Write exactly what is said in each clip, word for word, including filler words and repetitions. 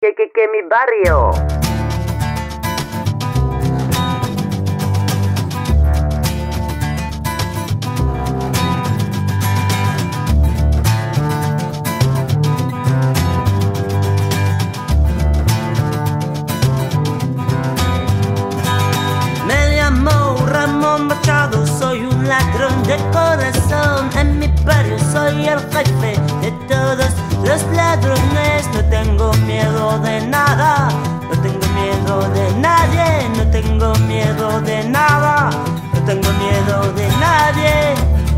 que, que, que mi barrio. Me llamo Ramon Machado, soy un ladrón de corazón. En mi barrio soy el jefe de todos los ladrones. No tengo miedo de nada, no tengo miedo de nadie, no tengo miedo de nada, no tengo miedo de nadie.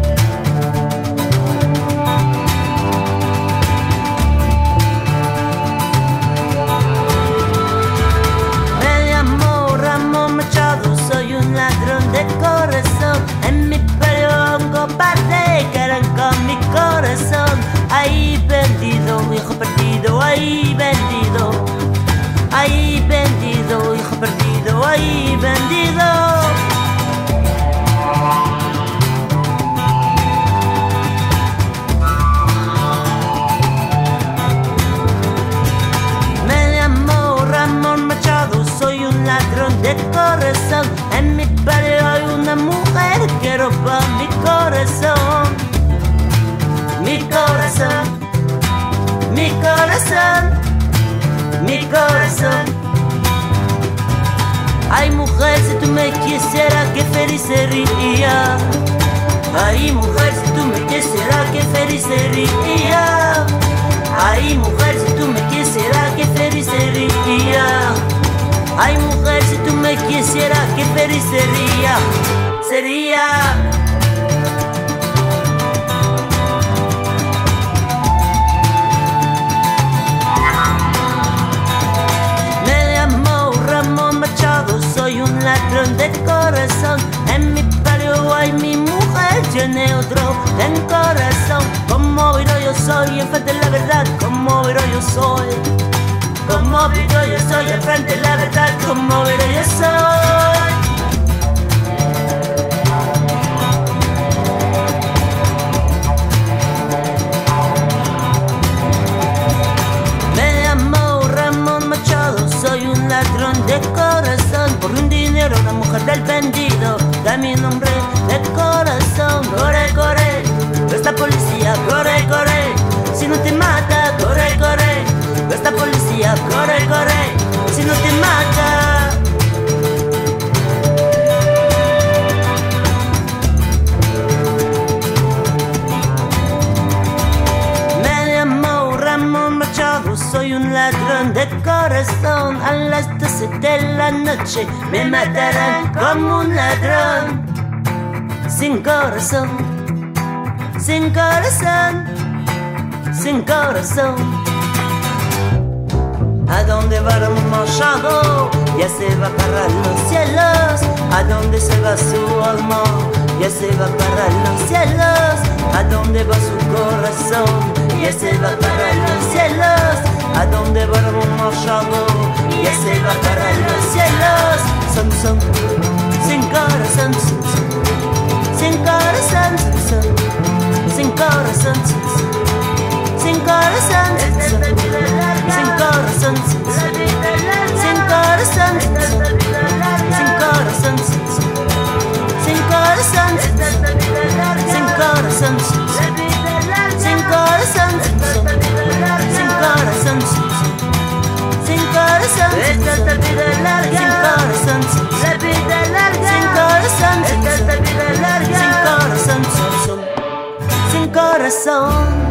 Me llamo Ramon Machado, soy un ladrón de corazón. En mi barrio hongo parte que harán con mi corazón. Ahí vendido, hijo perdido, ahí vendido, ahí vendido, hijo perdido, ahí vendido. Me llamo Ramon Machado, soy un ladrón de corazón. En mi barrio hay una mujer que roba mi corazón. Mi corazón, mi corazón, mi corazón. Ay mujer, si tú me quisieras, qué feliz sería. Ay mujer, si tú me quisieras, qué feliz sería. Ay mujer, si tú me quisieras, qué feliz sería. Ay mujer, si tú me quisieras, qué feliz sería. Sería. Soy un ladrón de corazón. En mi barrio hay mi mujer, tiene otro en corazón. Como viro yo soy enfrente de la verdad, como viro yo soy, como viro yo soy enfrente de la verdad, como viro yo soy. Me llamo Ramon Machado, soy un ladrón de corazón. Por un dinero, una mujer del vendido, da mi nombre de corazón. Corre, corre, esta policía, corre, corre. Si no te mata, corre, corre. Esta policía, corre, corre. Si no te mata. Me llamo Ramon Machado, soy un ladrón de corazón. A las doce de la noche me matarán como un ladrón. Sin corazón, sin corazón, sin corazón. ¿A dónde va Ramon Machado? Ya se va para los cielos. ¿A dónde se va su alma? Ya se va para los cielos. ¿A dónde va su corazón? Ya se va para los cielos. ¿A dónde va Ramon Machado? Ya se va para los cielos. Son, son, sin corazón, son, son. Sin corazón, son, son. Sin corazón, son, son. Sin corazón, son, son. Sin corazón, son, son. Sin corazón, son, son. Sin corazón, son, son. Sin corazón, son, son. Sin corazón, son, son. Sin corazón, son, son. Sin corazón, son, son. Sin corazón, esta vida larga. Sin corazón, son, son. La vida larga. Sin corazón, esta vida larga. Sin corazón, son, son. Sin corazón.